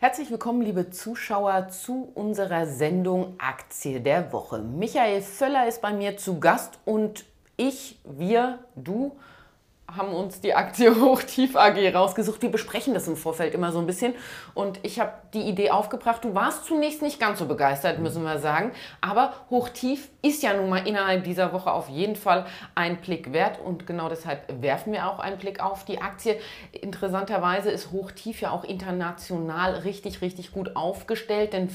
Herzlich willkommen, liebe Zuschauer, zu unserer Sendung Aktie der Woche. Michael Völler ist bei mir zu Gast und du haben uns die Aktie Hochtief AG rausgesucht. Wir besprechen das im Vorfeld immer so ein bisschen und ich habe die Idee aufgebracht. Du warst zunächst nicht ganz so begeistert, müssen wir sagen, aber Hochtief ist ja nun mal innerhalb dieser Woche auf jeden Fall ein Blick wert und genau deshalb werfen wir auch einen Blick auf die Aktie. Interessanterweise ist Hochtief ja auch international richtig gut aufgestellt, denn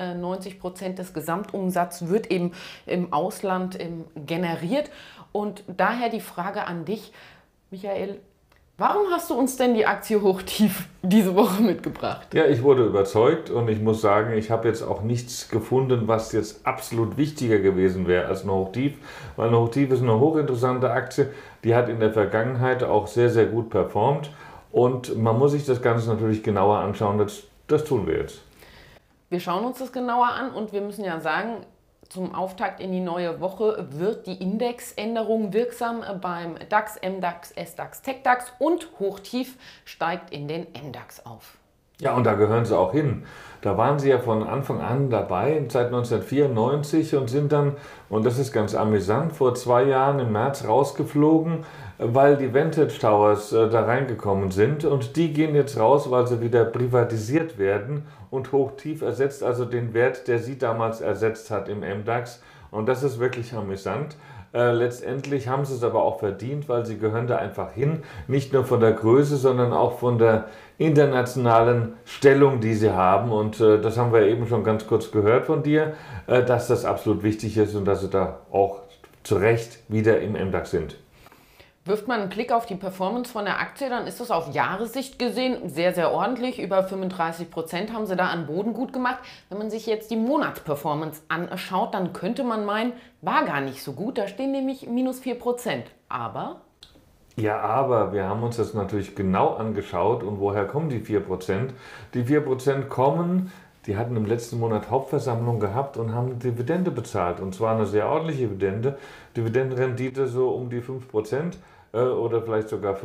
95% des Gesamtumsatzes wird eben im Ausland generiert und daher die Frage an dich, Michael, warum hast du uns denn die Aktie Hochtief diese Woche mitgebracht? Ja, ich wurde überzeugt und ich muss sagen, ich habe jetzt auch nichts gefunden, was jetzt absolut wichtiger gewesen wäre als eine Hochtief, weil eine Hochtief ist eine hochinteressante Aktie, die hat in der Vergangenheit auch sehr gut performt und man muss sich das Ganze natürlich genauer anschauen, das tun wir jetzt. Wir schauen uns das genauer an und wir müssen ja sagen, zum Auftakt in die neue Woche wird die Indexänderung wirksam beim DAX, MDAX, SDAX, TecDAX und Hochtief steigt in den MDAX auf. Ja, und da gehören sie auch hin. Da waren sie ja von Anfang an dabei, seit 1994 und sind dann, und das ist ganz amüsant, vor 2 Jahren im März rausgeflogen, weil die Vantage Towers da reingekommen sind und die gehen jetzt raus, weil sie wieder privatisiert werden und Hochtief ersetzt also den Wert, der sie damals ersetzt hat im MDAX und das ist wirklich amüsant. Letztendlich haben sie es aber auch verdient, weil sie gehören da einfach hin, nicht nur von der Größe, sondern auch von der internationalen Stellung, die sie haben und das haben wir eben schon ganz kurz gehört von dir, dass das absolut wichtig ist und dass sie da auch zu Recht wieder im MDAX sind. Wirft man einen Blick auf die Performance von der Aktie, dann ist das auf Jahressicht gesehen sehr ordentlich. Über 35% haben sie da an Boden gut gemacht. Wenn man sich jetzt die Monatsperformance anschaut, dann könnte man meinen, war gar nicht so gut. Da stehen nämlich minus 4%. Aber? Ja, aber wir haben uns das natürlich genau angeschaut. Und woher kommen die 4%? Die 4% kommen, die hatten im letzten Monat Hauptversammlung gehabt und haben Dividende bezahlt. Und zwar eine sehr ordentliche Dividende. Dividendenrendite so um die 5%. Oder vielleicht sogar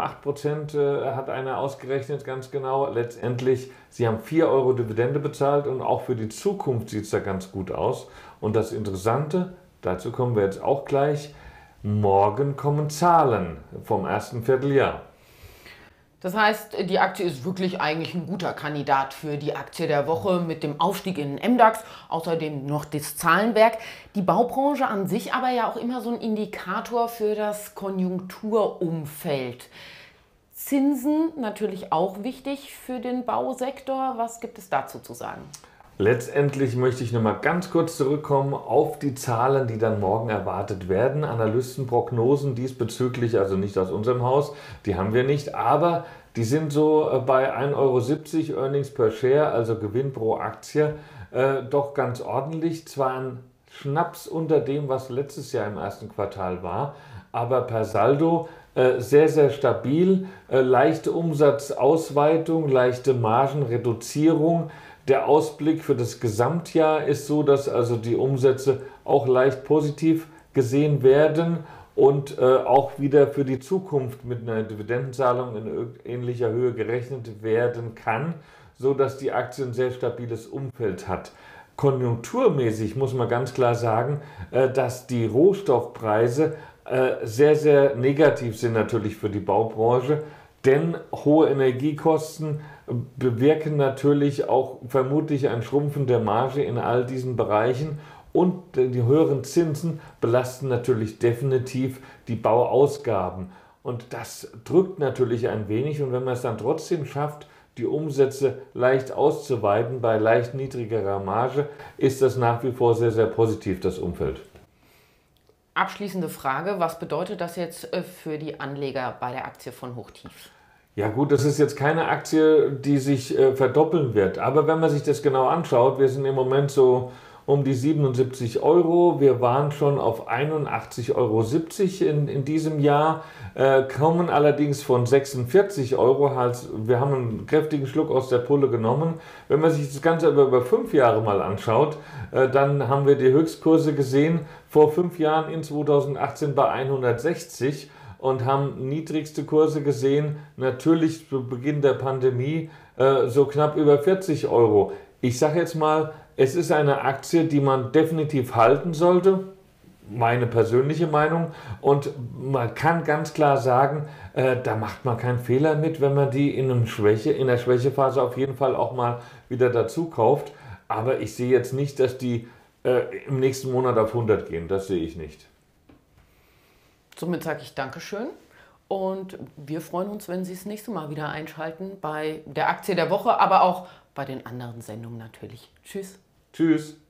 5,8% hat einer ausgerechnet, ganz genau. Letztendlich, sie haben 4 Euro Dividende bezahlt und auch für die Zukunft sieht es da ganz gut aus. Und das Interessante, dazu kommen wir jetzt auch gleich, morgen kommen Zahlen vom ersten Vierteljahr. Das heißt, die Aktie ist wirklich eigentlich ein guter Kandidat für die Aktie der Woche mit dem Aufstieg in den MDAX, außerdem noch das Zahlenwerk. Die Baubranche an sich aber ja auch immer so ein Indikator für das Konjunkturumfeld. Zinsen natürlich auch wichtig für den Bausektor. Was gibt es dazu zu sagen? Letztendlich möchte ich noch mal ganz kurz zurückkommen auf die Zahlen, die dann morgen erwartet werden. Analystenprognosen diesbezüglich, also nicht aus unserem Haus, die haben wir nicht, aber die sind so bei 1,70 Euro Earnings per Share, also Gewinn pro Aktie, doch ganz ordentlich. Zwar ein Schnaps unter dem, was letztes Jahr im ersten Quartal war, aber per Saldo sehr stabil, leichte Umsatzausweitung, leichte Margenreduzierung. Der Ausblick für das Gesamtjahr ist so, dass also die Umsätze auch leicht positiv gesehen werden und auch wieder für die Zukunft mit einer Dividendenzahlung in ähnlicher Höhe gerechnet werden kann, so dass die Aktie ein sehr stabiles Umfeld hat. Konjunkturmäßig muss man ganz klar sagen, dass die Rohstoffpreise sehr negativ sind natürlich für die Baubranche, denn hohe Energiekosten bewirken natürlich auch vermutlich ein Schrumpfen der Marge in all diesen Bereichen und die höheren Zinsen belasten natürlich definitiv die Bauausgaben. Und das drückt natürlich ein wenig und wenn man es dann trotzdem schafft, die Umsätze leicht auszuweiten bei leicht niedrigerer Marge, ist das nach wie vor sehr positiv, das Umfeld. Abschließende Frage, was bedeutet das jetzt für die Anleger bei der Aktie von Hochtief? Ja gut, das ist jetzt keine Aktie, die sich verdoppeln wird, aber wenn man sich das genau anschaut, wir sind im Moment so um die 77 Euro, wir waren schon auf 81,70 Euro in diesem Jahr, kommen allerdings von 46 Euro, wir haben einen kräftigen Schluck aus der Pulle genommen. Wenn man sich das Ganze aber über 5 Jahre mal anschaut, dann haben wir die Höchstkurse gesehen, vor 5 Jahren in 2018 bei 160 und haben niedrigste Kurse gesehen, natürlich zu Beginn der Pandemie so knapp über 40 Euro. Ich sage jetzt mal, es ist eine Aktie, die man definitiv halten sollte. Meine persönliche Meinung, und man kann ganz klar sagen, da macht man keinen Fehler mit, wenn man die in der Schwächephase auf jeden Fall auch mal wieder dazu kauft. Aber ich sehe jetzt nicht, dass die im nächsten Monat auf 100 gehen. Das sehe ich nicht. Somit sage ich Dankeschön und wir freuen uns, wenn Sie das nächste Mal wieder einschalten bei der Aktie der Woche, aber auch bei den anderen Sendungen natürlich. Tschüss. Tschüss.